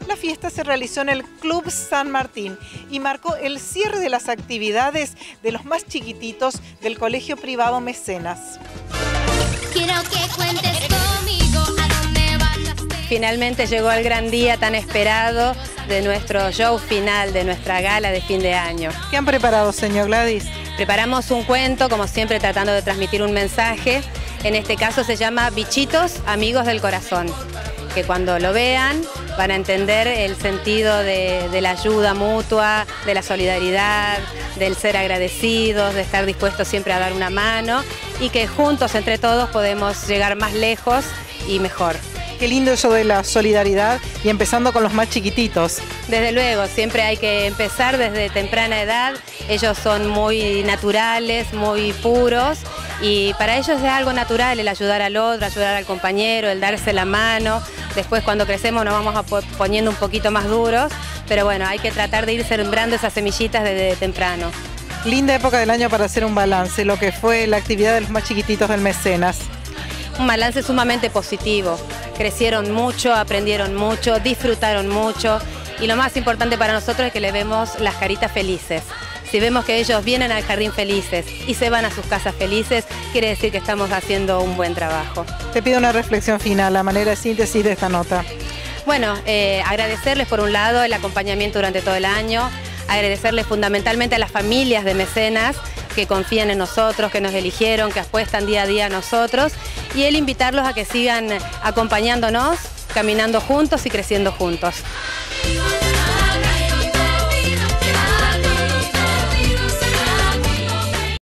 La fiesta se realizó en el Club San Martín y marcó el cierre de las actividades de los más chiquititos del Colegio Privado Mecenas. Quiero que cuentes conmigo a dónde vas. Finalmente llegó el gran día tan esperado de nuestro show final, de nuestra gala de fin de año. ¿Qué han preparado, señor Gladys? Preparamos un cuento, como siempre tratando de transmitir un mensaje. En este caso se llama Bichitos, Amigos del Corazón, que cuando lo vean van a entender el sentido de la ayuda mutua, de la solidaridad, del ser agradecidos, de estar dispuestos siempre a dar una mano y que juntos, entre todos, podemos llegar más lejos y mejor. Qué lindo eso de la solidaridad y empezando con los más chiquititos. Desde luego, siempre hay que empezar desde temprana edad. Ellos son muy naturales, muy puros y para ellos es algo natural el ayudar al otro, ayudar al compañero, el darse la mano. Después cuando crecemos nos vamos poniendo un poquito más duros, pero bueno, hay que tratar de ir sembrando esas semillitas desde temprano. Linda época del año para hacer un balance, lo que fue la actividad de los más chiquititos del Mecenas. Un balance sumamente positivo. Crecieron mucho, aprendieron mucho, disfrutaron mucho y lo más importante para nosotros es que les vemos las caritas felices. Si vemos que ellos vienen al jardín felices y se van a sus casas felices, quiere decir que estamos haciendo un buen trabajo. Te pido una reflexión final, la manera de síntesis de esta nota. Bueno, agradecerles por un lado el acompañamiento durante todo el año, agradecerles fundamentalmente a las familias de Mecenas que confían en nosotros, que nos eligieron, que apuestan día a día a nosotros y el invitarlos a que sigan acompañándonos, caminando juntos y creciendo juntos.